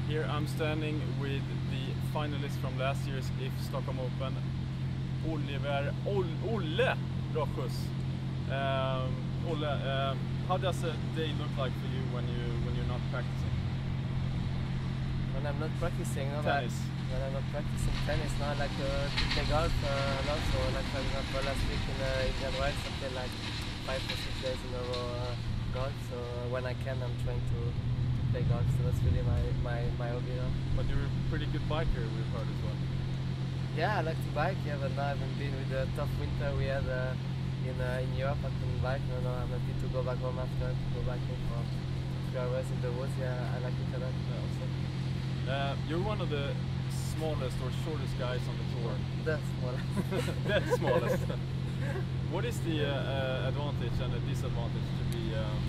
Here I'm standing with the finalists from last year's IF Stockholm Open, Olle Rochus. Olle, how does a day look like for you when you're not practicing? When I'm not practicing, tennis. When I'm not practicing tennis, now I like to play golf and also, like for example, last week in Indian Wells, I played like 5 or 6 days in a row golf. So when I can, I'm trying to play golf. So that's really my hobby now. But you're a pretty good biker, we've heard as well. Yeah, I like to bike. Yeah, but now I haven't been with the tough winter we had in Europe. I couldn't bike. No, I'm happy to go back home after, to go back home for 3 hours in the woods. Yeah, I like it a lot also. You're one of the smallest or shortest guys on the tour. The smallest. The smallest. What is the advantage and the disadvantage to be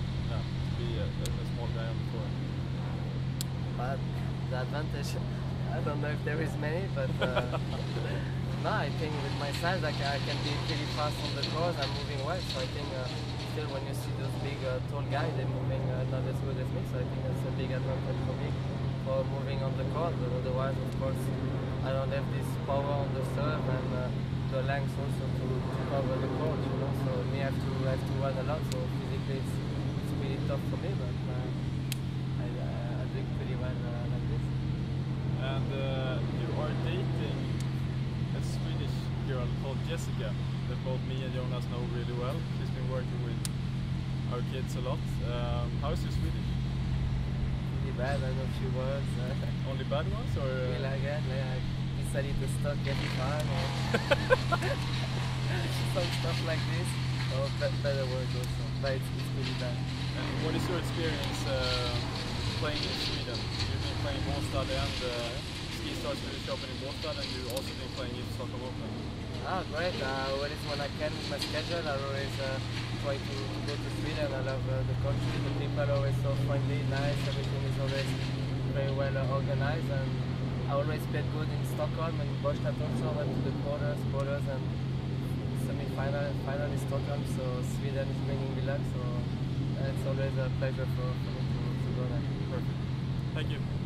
a small guy on the tour? But the advantage, I don't know if there is many, but no, I think with my size I can be pretty fast on the course. I'm moving well, so I think still when you see those big tall guys, they're moving not as good as me. So I think that's a big advantage for me for moving on the court. But otherwise, of course, I don't have this power on the serve and the length also to cover the court. You know, so me I have to run a lot. So physically, it's really tough for me, but I do pretty well like this. And you are dating a Swedish girl called Jessica that both me and Jonas know really well. She's been working with our kids a lot. How is your Swedish? Pretty bad, I know a few words. Only bad ones, or? Again, I decided to stop every time or some stuff like this. Or better words also, but it's pretty bad. And what is your experience playing in Sweden? You've been playing Båstad and Ski Star Swedish Open in Båstad, and you've also been playing in Stockholm Open. Ah, great. When I can with my schedule, I always try to go to Sweden. I love the country. The people are always so friendly, nice. Everything is always very well organized. And I always played good in Stockholm and Båstad also. Went to the quarters and semi-final in Stockholm. So Sweden is bringing me luck. So it's always a pleasure for me to go there. Perfect. Thank you.